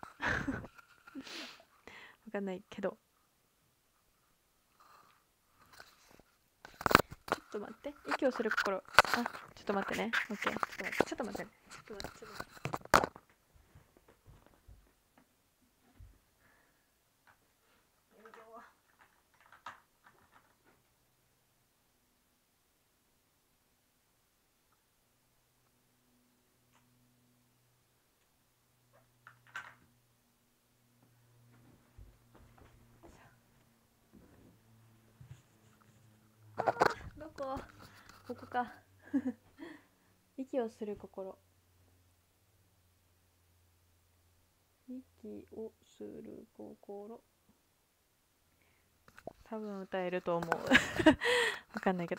わかんないけど、ちょっと待って、息をする心、あちょっと待ってね、オッケー、ちょっと待ってちょっと待ってねちょっと待ってちょっと待ってどこ、ここか息をする心、息をする心、多分歌えると思うわかんないけど、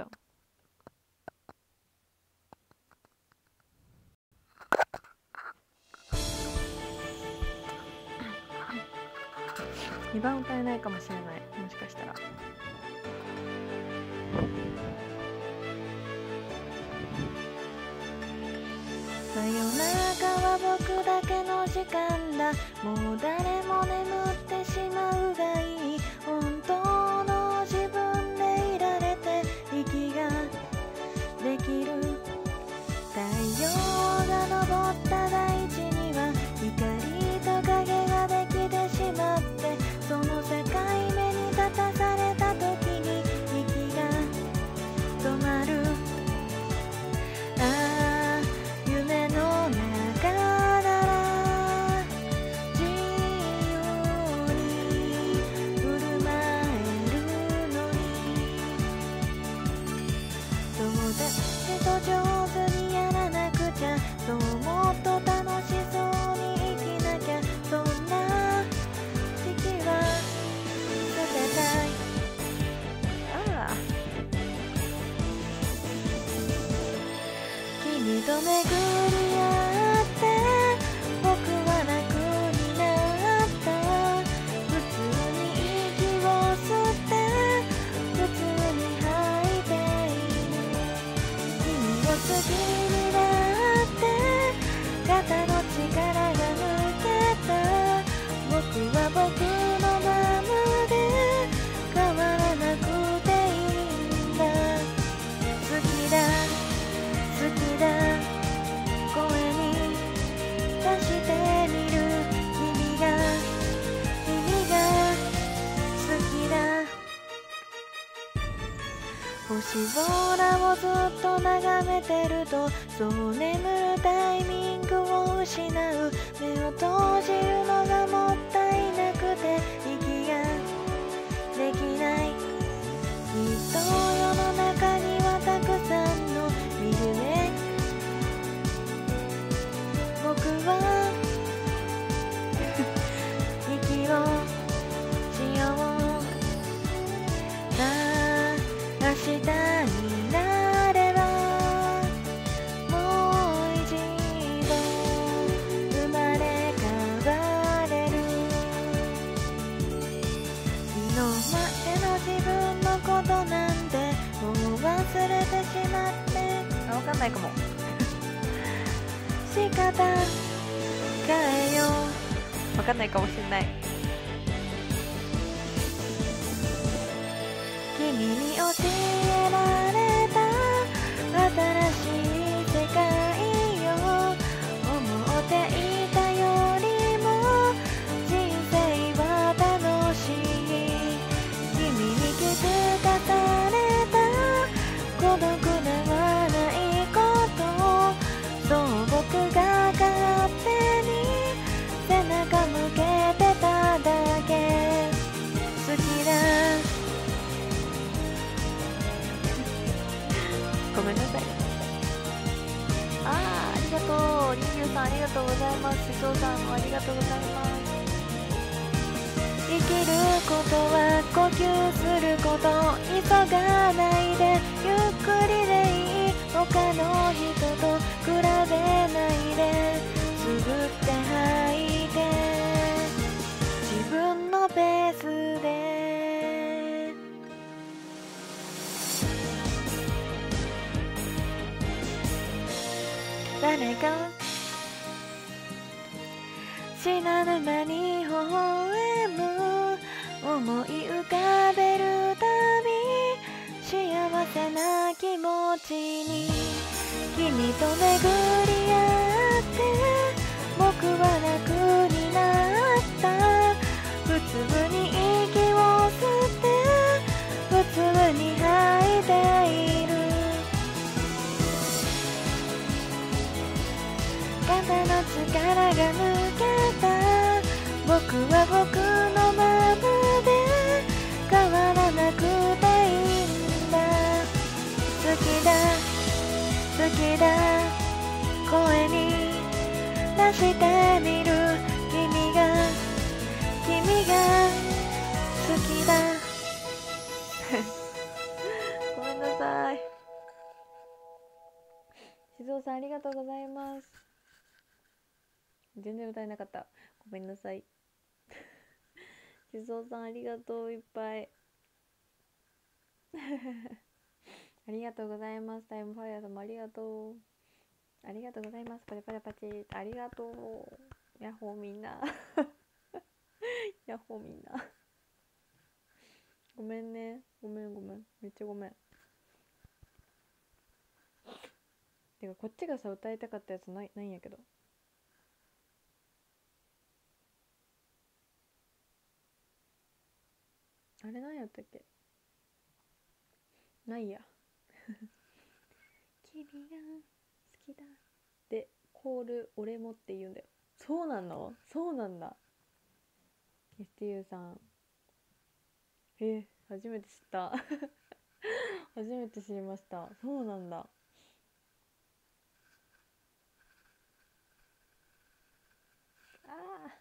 にばん歌えないかもしれない、もしかしたら。真夜中は僕だけの時間だ、もう誰も眠ってしまうがいい、本当の自分でいられて息ができる。太陽が昇った大地には光と影ができてしまって、その境目に立たされた時に息が止まる。ああ夢の中なら自由に振る舞えるのに、そうだけど上手にやらなくちゃ、そうもっと楽しそうに生きなきゃ、そんな時期は捨てたい。ああ君と巡り合って僕は楽になった。普通に息を吸って普通に吐いている。君を好きになって肩の力が抜けた。僕星空をずっと眺めてると、そう眠るタイミングを失う。目を閉じるのがもったいなくて息ができない。きっと世の中にはたくさんの水辺。僕は息をしよう。明日になればもう一度生まれ変われる。昨日までの自分のことなんてもう忘れてしまって、あ、わかんないかも仕方変えよう。わかんないかもしれない。君に教えられた新しい世界よ。思っていたよりも人生は楽しい。君に気づかされた孤独ではないこと。そう僕が勝手に背中向けてただけ。好きだ。ごめんなさい。あー、ありがとう。リンリュウさんありがとうございます。しそうさんもありがとうございます。生きることは呼吸すること。急がないでゆっくりでいい。他の人と比べないで、すぐって吐いて自分のペースで。誰か知らぬ間に微笑む。思い浮かべるたび幸せな気持ちに。君と巡り合って僕は楽になった。普通に息を吸って普通に吐いている。肩の力が抜けた。僕は僕のままで変わらなくていいんだ。好きだ好きだ声に出してみる。君が君が好きだごめんなさい。静雄さんありがとうございます。全然歌えなかった。ごめんなさい。静雄さんありがとう。いっぱいありがとうございます。タイムファイヤーさんもありがとう。ありがとうございます。パチパチパチありがとう。ヤッホーみんなヤッホーみんなごめんね。ごめんごめん。めっちゃごめん。てかこっちがさ歌いたかったやつないないんやけど。あれなんやったっけ。ないや君が好きだでコール俺もって言うんだよ。そうなの？そうなんだ。 エスティーユー さんえー、初めて知った初めて知りました。そうなんだ。あー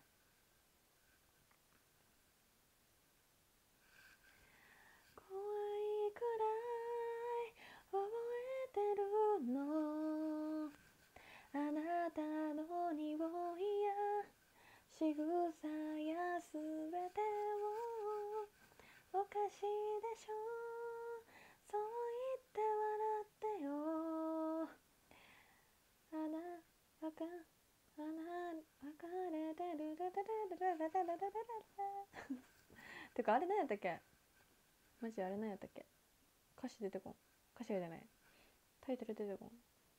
怖いくらい覚えてるのあなたの匂いや仕草やすべてをおかしいでしょそう言って笑ってよあなわかあな別れてるルルルルルルルルルルルてかあれ何やったっけ。マジあれ何やったっけ。歌詞出てこん。歌詞がじゃないタイトル出てこん。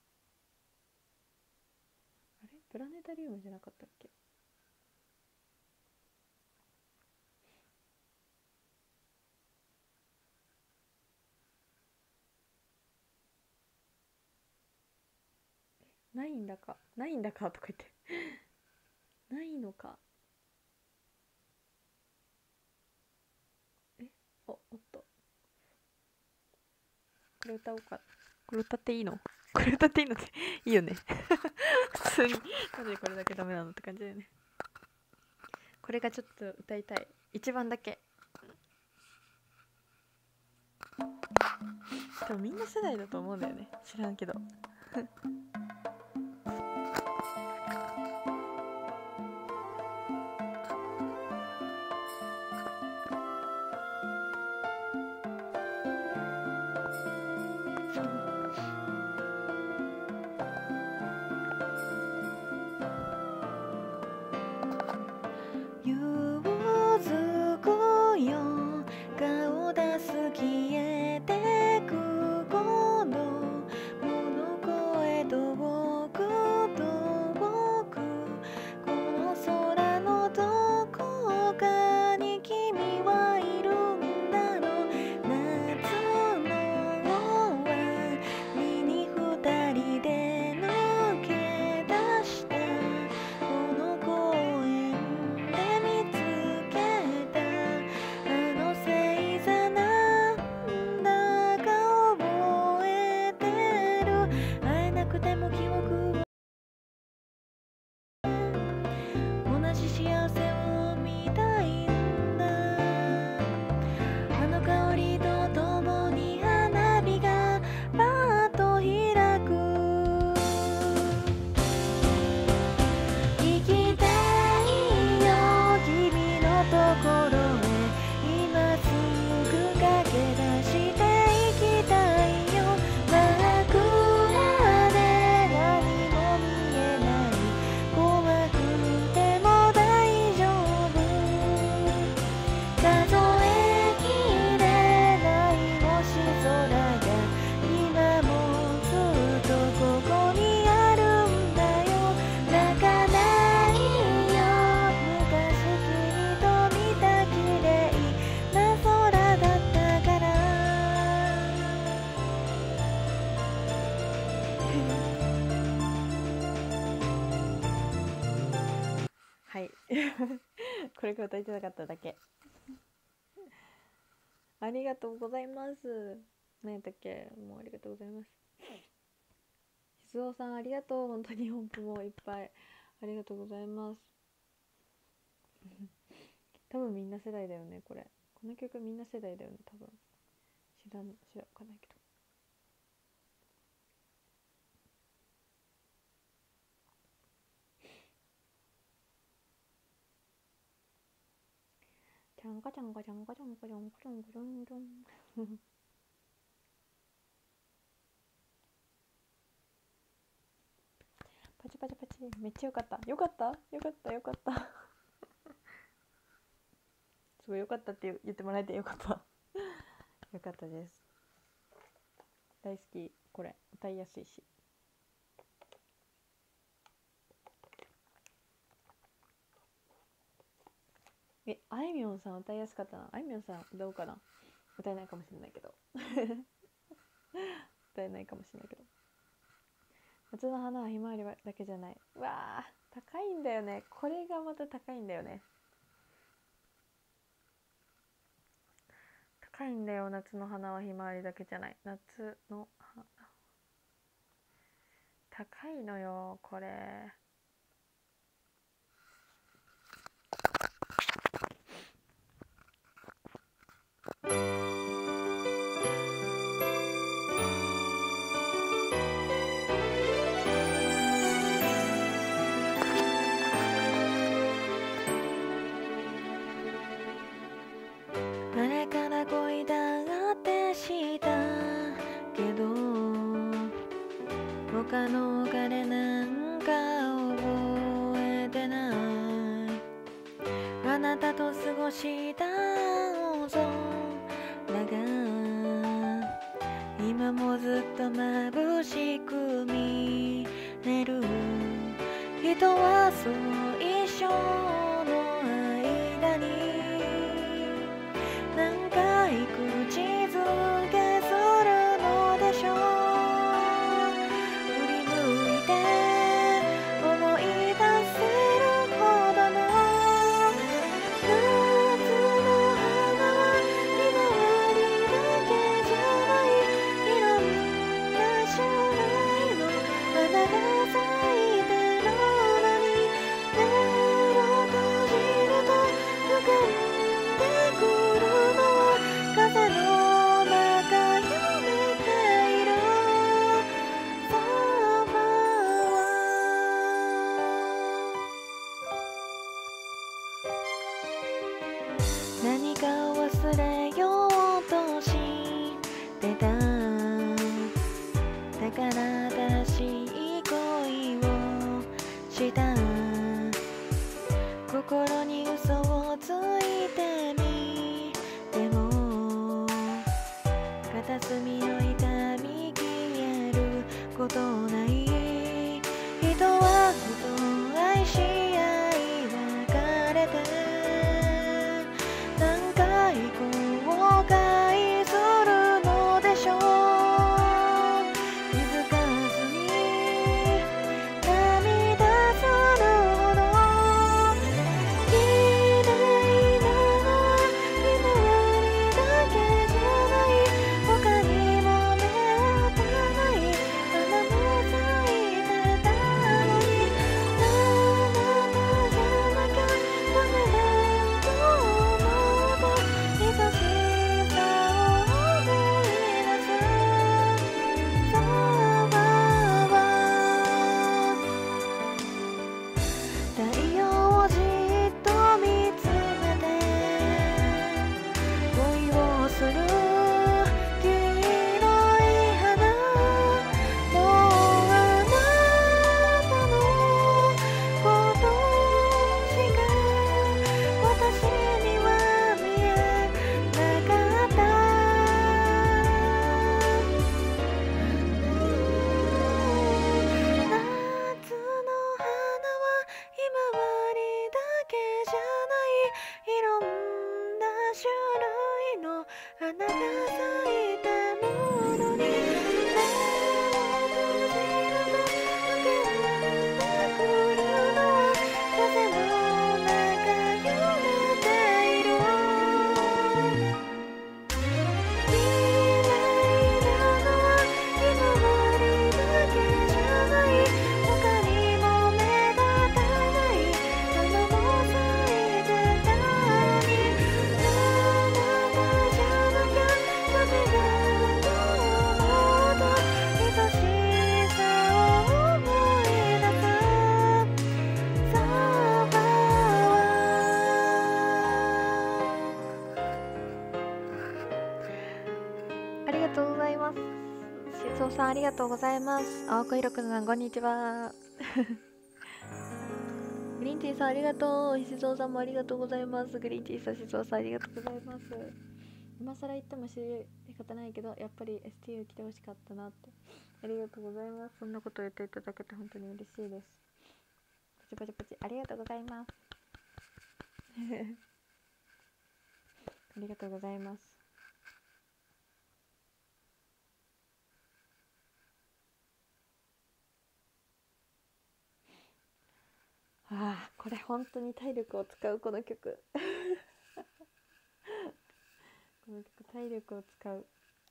あれプラネタリウムじゃなかったっけ。 ないんだかないんだかとか言ってないのか。えおおっと、これ歌おうか。これ歌っていいの？これ歌っていいのっていいよね普通になんでこれだけダメなのって感じだよね。これがちょっと歌いたい、一番だけ。多分みんな世代だと思うんだよね、知らんけどゆずくよ顔出す消えてくこの物声遠く遠くこの空のどこかに君はいるんだろう。夏の終わりに二人で抜け出したこの公園で見つけたあの星座なんだか覚えてる。会えなくても記憶は同じ幸せを見たいんだ。あの香りとともに花火がパッと開く。行きたいよ君のところへ今すぐ駆け出して行きたいよ。真っ暗で何も見えない怖くても大丈夫。数えきれない星空が今もずっとここにあるんだよ。泣かないよ昔君と見た綺麗な空だったからはいこれが歌いたかっただけ。ありがとうございます。何やったっけ、もうありがとうございます。静雄さんありがとう、本当に音符もいっぱいありがとうございます多分みんな世代だよね、これこの曲みんな世代だよね、多分知らん知らんかんないけど。ちゃんかちゃんかちゃんかちゃんかちゃんかちゃんかちゃんかちゃんパチパチパチ、めっちゃよかった、よかったよかったよかったすごいよかったって言ってもらえてよかったよかったです。大好き、これ歌いやすいし。え、あいみょんさん歌いやすかったな。あいみょんさんどうかな、歌えないかもしれないけど歌えないかもしれないけど。夏の花はひまわりだけじゃない。うわー高いんだよね、これがまた高いんだよね。高いんだよ、夏の花はひまわりだけじゃない。夏の花高いのよこれ。誰から恋だってしたけど他の彼なんか覚えてない。あなたと過ごした青空が今もずっと眩しく見える。人はそう一生の間に何回口づけするのでしょう。振り向いて片隅の痛み消えることない人はふと愛し合い別れて何回後悔するのでしょう気づかずに涙するほど綺麗なのはひまわりだけじゃない他にも目立たない花も咲いてたのにあなたじゃなきゃダメだと思うと愛しさを思い出すそばは太陽をじっと見つめて恋をする黄色い花もうあなたのことしか私には見えなかった夏の花はひまわりだけじゃないいろんな種類の花が咲いてるのに目を閉じると浮かんでくるのは風の中揺れている綺麗なのはひまわりだけじゃない他にも目立たない花も咲いてたのにあなたじゃなきゃダメだと思うと愛しさを思い出すそばはありがとうございます。しそさんありがとうございます。青子ひろくさんこんにちは。グリーンティーさんありがとう。しそさんもありがとうございます。グリーンティーさん、しそさんありがとうございます。今更言っても仕方ないけど、やっぱり エスティーユー 来てほしかったなって。ありがとうございます。そんなこと言っていただけて本当に嬉しいです。パチパチパチありがとうございます。ありがとうございます。ああ、これ本当に体力を使うこの曲。この曲体力を使う。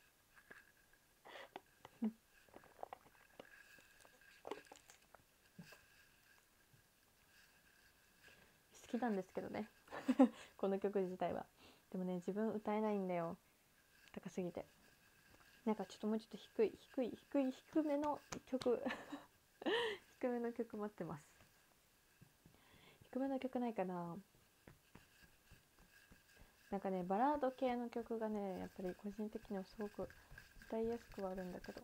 好きなんですけどね。この曲自体は。でもね、自分歌えないんだよ。高すぎて。なんかちょっともうちょっと低い低い低い低めの曲低めの曲待ってます。低めの曲ないかな。なんかね、バラード系の曲がね、やっぱり個人的にはすごく歌いやすくはあるんだけど、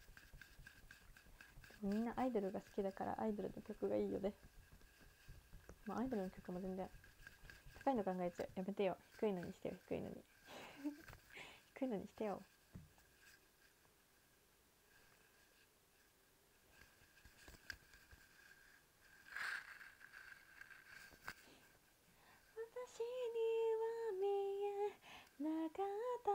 みんなアイドルが好きだからアイドルの曲がいいよね。まあアイドルの曲も全然高いの考えちゃう。やめてよ。低いのにしてよ。低いのに低いのにしてよ。私には見えなかった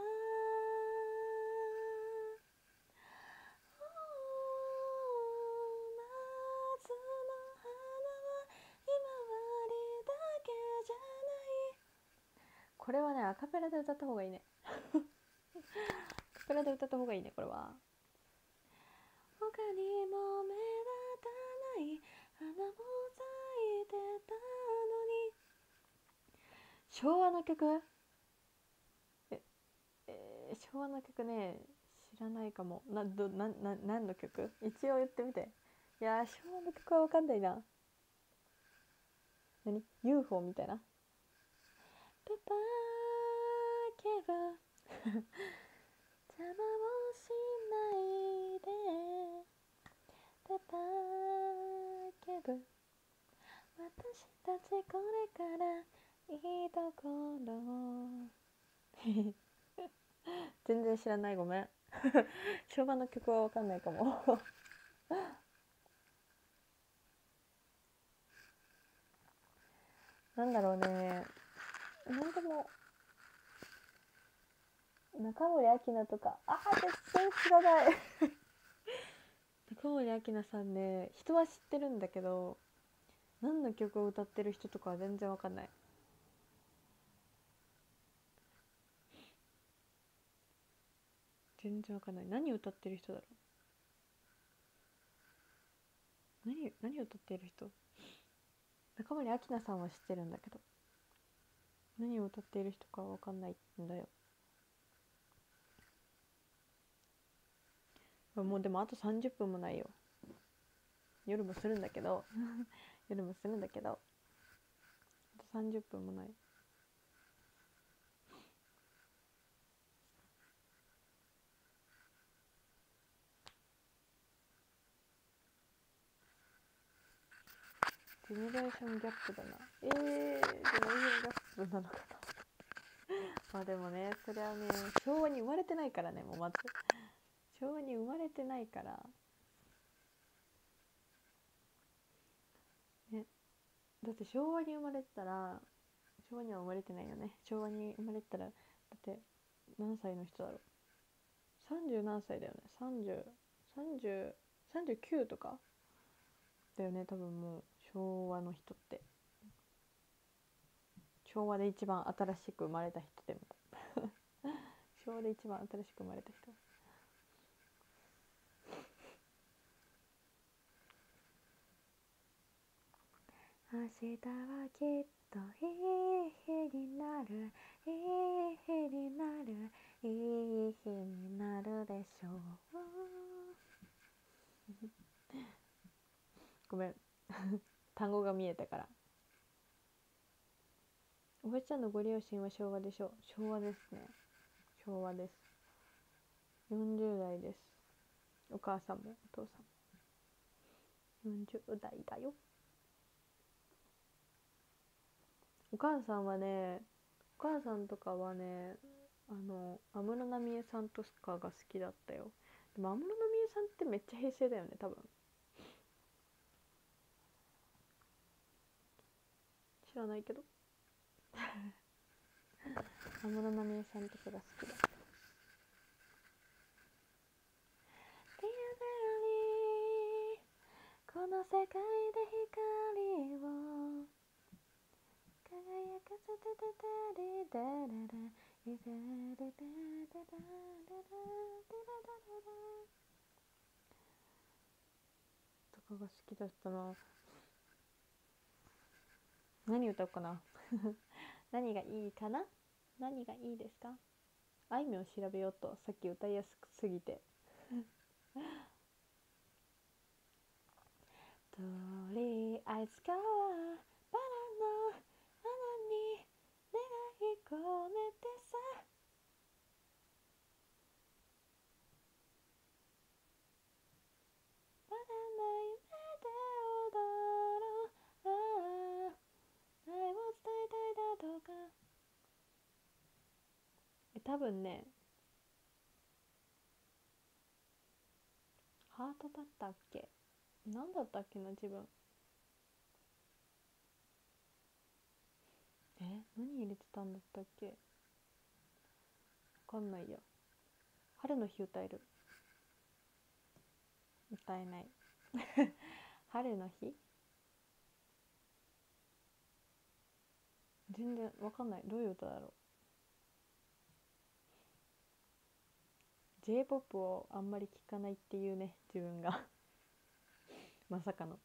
夏の花はひまわりだけじゃない。これはね、アカペラで歌った方がいいね。アカペラで歌った方がいいね、これは。他にも目立たない花も咲いてたのに。昭和の曲え、えー、昭和の曲ね、知らないかも。な、ど、な、な、何の曲一応言ってみて。いやー、昭和の曲はわかんないな。何 ユーフォー みたいな。ペパーケブ邪魔をしないで。ペパーケブ私たちこれからいいところ全然知らない、ごめん昭和の曲は分かんないかもなんだろうね、なんでも中森明菜とか、あー全然知らない中森明菜さんね、人は知ってるんだけど何の曲を歌ってる人とかは全然わかんない。全然わかんない。何歌ってる人だろう。何何歌ってる人。中森明菜さんは知ってるんだけど何を歌っている人かわかんないんだよ。もうでもあとさんじゅっぷんもないよ。夜もするんだけど夜もするんだけどあとさんじゅっぷんもない。ジェネレーションギャップだな。えー、ジェネレーションギャップなのかなまあでもね、それはね、昭和に生まれてないからね、もうまず昭和に生まれてないからね。だって昭和に生まれてたら、昭和には生まれてないよね。昭和に生まれてたらだって何歳の人だろう。さんじゅう何歳だよね。さんじゅう、さんじゅう、さんじゅうきゅうとかだよね、多分。もう昭和の人って、昭和で一番新しく生まれた人でも昭和で一番新しく生まれた人。明日はきっといい日になる、いい日になる、いい日になるでしょうごめん単語が見えたから。おばちゃんのご両親は昭和でしょう。昭和ですね。昭和です。よんじゅう代です。お母さんもお父さんもよんじゅう代だよ。お母さんはね、お母さんとかはね、あの安室奈美恵さんとかが好きだったよ。でも安室奈美恵さんってめっちゃ平成だよね、多分。知らないけど安室奈美恵さんとかが好きだ。この世界で光を輝かせてたりだららいたりだらららららとかが好きだったな。何歌おうかな何がいいかな。何がいいですか。あいみょん調べようと、さっき歌いやすすぎてとりあえず今日はバラの花に願い込めてさ、バラの夢で踊ろう、ああ愛を伝えたいだとか。え多分ね、ハートだったっけ、何だったっけな自分。え何入れてたんだったっけ、わかんないや。春の日歌える。歌えない春の日全然わかんない。どういう歌だろう。 J-ポップ をあんまり聞かないっていうね、自分がまさかの。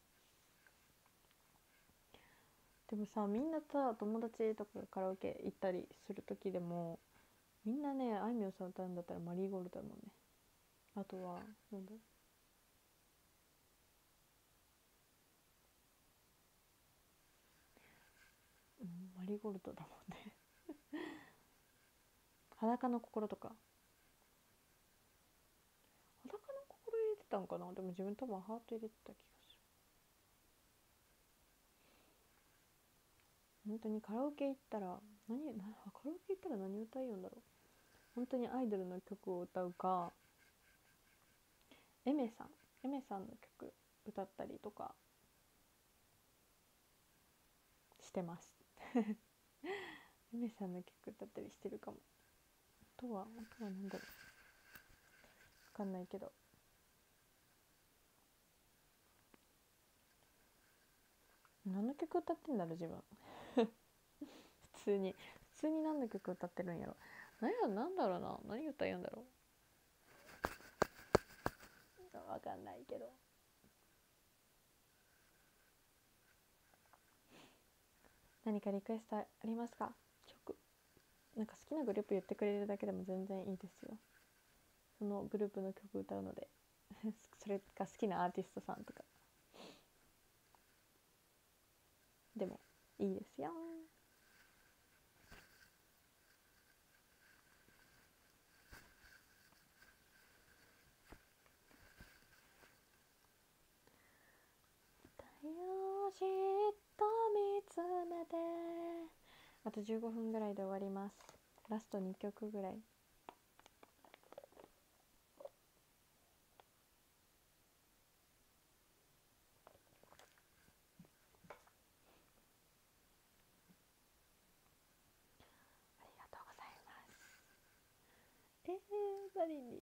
でもさ、みんなさ、友達とかカラオケ行ったりする時でもみんなね、あいみょんさん歌うんだったらマリーゴールドだもんね。あとはなんだ、うん、マリーゴールドだもんね裸の心とか。裸の心入れてたんかな。でも自分多分ハート入れてた気がする。本当にカラオケ行ったら何なカラオケ行ったら何歌いよんだろ本当にアイドルの曲を歌うか、エメさんエメさんの曲歌ったりとかしてますエメさんの曲歌ったりしてるかも。あとはあとはなんだろう、分かんないけど、何の曲歌ってんだろう自分普通に普通に何の曲歌ってるんやろ。何やなんだろうな、何歌うんだろう、分かんないけど。何かリクエストありますか？曲なんか好きなグループ言ってくれるだけでも全然いいですよ。そのグループの曲歌うのでそれが好きなアーティストさんとかでもいいですよ。太陽じっと見つめて、あとじゅうごふんぐらいで終わります。ラストにきょくぐらい。ありがとうございます。えー、何に